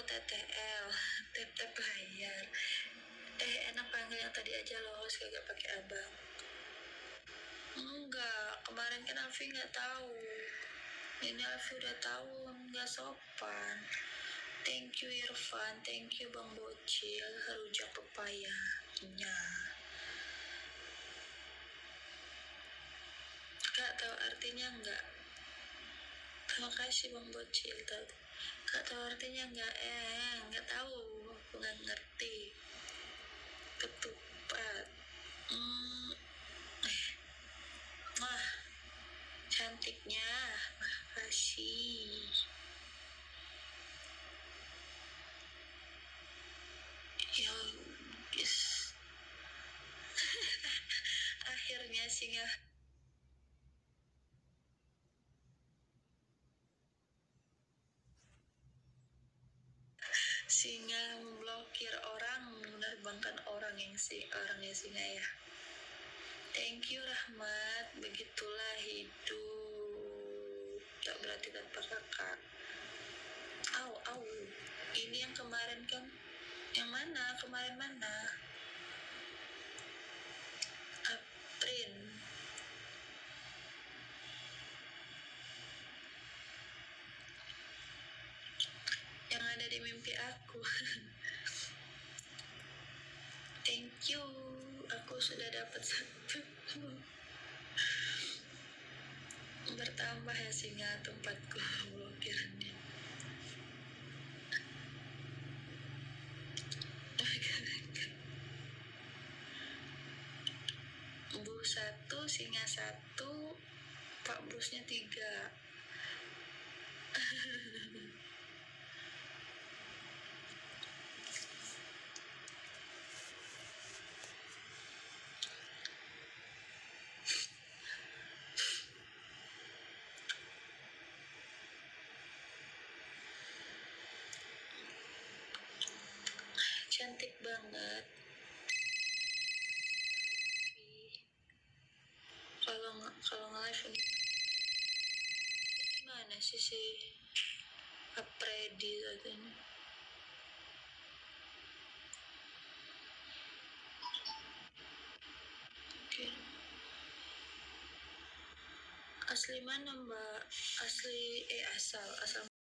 TTL, tap layar. Enak panggil yang tadi aja loh, kagak pakai abang. Enggak, kemarin kan Alfi nggak tahu. Ini Alfi udah tahu, nggak sopan. Thank you Irfan, thank you Bang Bocil, rujak pepaya. Nya. Kak tahu artinya enggak? Terima kasih Bang Bocil. Kak tahu artinya enggak? Enggak tahu. Aku nggak ngerti. Ketupat. Wah, cantiknya. Makasih. Ya, yes. Akhirnya singa memblokir orang, menerbangkan orangnya singa ya. Thank you Rahmat, begitulah hidup, tak berarti tanpa kakak. Au, ini yang kemarin kan, yang mana? Kemarin mana? April. Yang ada di mimpi aku. Thank you, aku sudah dapat 1. Bertambah ya singa tempatku blokirannya. Bu 1, singa 1, Pak Busnya 3. Cantik banget. Kalau nge-live ini gimana sih si Apredi katanya? Oke. Asli mana Mbak? Asli asal